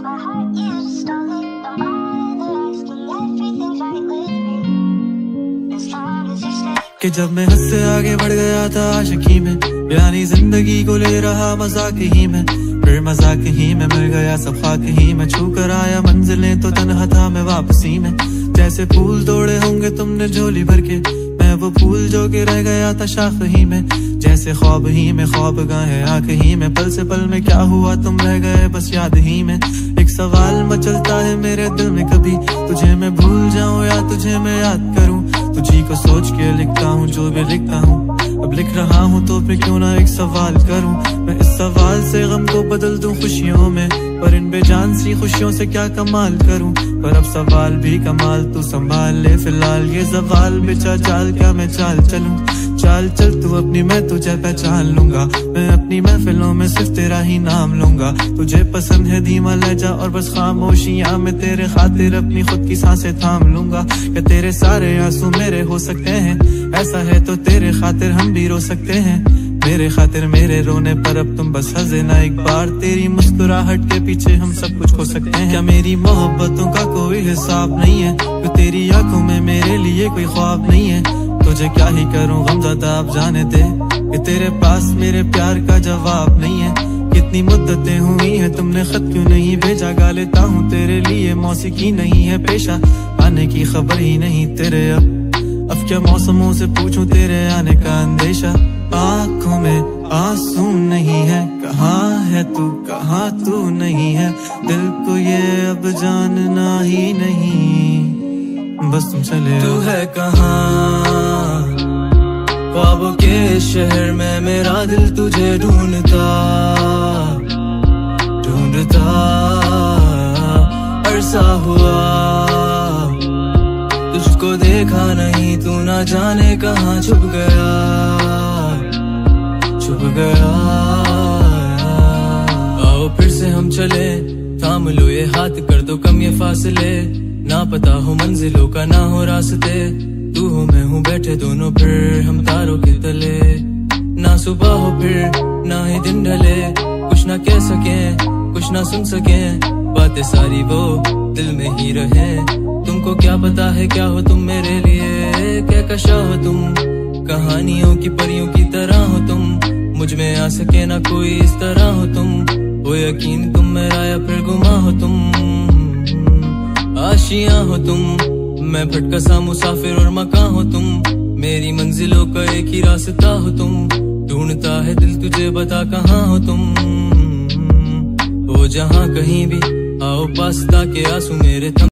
my heart, you stole it. I'm all the rest and everything's right with me, as long as you stay. कि जब मैं हद से आगे बढ़ गया था आशिकी में, यानी जिंदगी को ले रहा मजाक ही में, फिर मजाक ही में मिल गया सब खाक ही में, छू कर आया मंजिलें तो तन्हा था मैं वापसी में। जैसे फूल तोड़े होंगे तुमने झोली भर के, मैं वो फूल जो के रह गया था शाख ही में। जैसे ख्वाब ही में ख्वाब गाहे आंख ही में, पल से पल में क्या हुआ तुम रह गए बस याद ही में। एक सवाल मचलता है मेरे दिल में, कभी तुझे मैं भूल जाऊं या तुझे मैं याद करूं। तुझी को सोच के लिखता हूँ जो भी लिखता हूँ, अब लिख रहा हूँ तो फिर क्यों ना एक सवाल करूं। मैं इस सवाल से गम को बदल दूं खुशियों में, पर इन बेजान सी खुशियों से क्या कमाल करूं। पर अब सवाल भी कमाल तू संभाल ले, फिलहाल ये सवाल बेचा चाल क्या मैं चाल चलूं। चाल चल तू अपनी, मैं तुझे पहचान लूंगा, मैं अपनी महफिलों में सिर्फ तेरा ही नाम लूंगा। तुझे पसंद है धीमा लहजा और बस खामोशियां, मैं तेरे खातिर अपनी खुद की सांसें थाम लूंगा। कि तेरे सारे आंसू मेरे हो सकते हैं, ऐसा है तो तेरे खातिर हम भी रो सकते हैं। मेरे खातिर मेरे रोने पर अब तुम बस हंसे ना एक बार, तेरी मुस्कुराहट के पीछे हम सब कुछ खो सकते हैं। क्या मेरी मोहब्बतों का कोई हिसाब नहीं है, तो तेरी आंखों में मेरे लिए कोई ख्वाब नहीं है। तुझे क्या ही करूं गमज़दा अब जाने दे, कि तेरे पास मेरे प्यार का जवाब नहीं है। कितनी मुद्दतें हुई हैं तुमने खत क्यों नहीं भेजा, गा लेता हूँ तेरे लिए मौसीकी नहीं है पेशा, आने की खबर ही नहीं तेरे। अब क्या मौसमों से पूछूं तेरे आने का अंदेशा। आँखों में आंसू नहीं है, कहाँ है तू कहाँ तू नहीं है, दिल को ये अब जानना ही नहीं, बस तुम चले। तू है कहाँ ख्वाबों के शहर में, मेरा दिल तुझे ढूंढता ढूंढता अरसा हुआ। तुझको देखा नहीं तू ना जाने कहाँ छुप गया छुप गया। आओ फिर से हम चले, थाम लो ये हाथ, कर दो कम ये फासले, ना पता हो मंजिलों का ना हो रास्ते। तू हो मैं हूँ बैठे दोनों फिर हम तारों के तले, ना सुबह हो फिर ना ही दिन ढले, कुछ ना कह सके कुछ ना सुन सके, बातें सारी वो दिल में ही रहे। तुमको क्या पता है क्या हो तुम मेरे लिए, क्या कशा हो तुम, कहानियों की परियों की तरह हो तुम, मुझ में आ सके ना कोई इस तरह हो तुम। हो यकीन तुम मेरा या फिर गुमा हो तुम, आशियां हो तुम, मैं भटका सा मुसाफिर और मकां हो तुम, मेरी मंजिलों का एक ही रास्ता हो तुम। ढूंढता है दिल तुझे बता कहाँ हो तुम, हो जहाँ कहीं भी आओ पास ताके आंसू मेरे थम।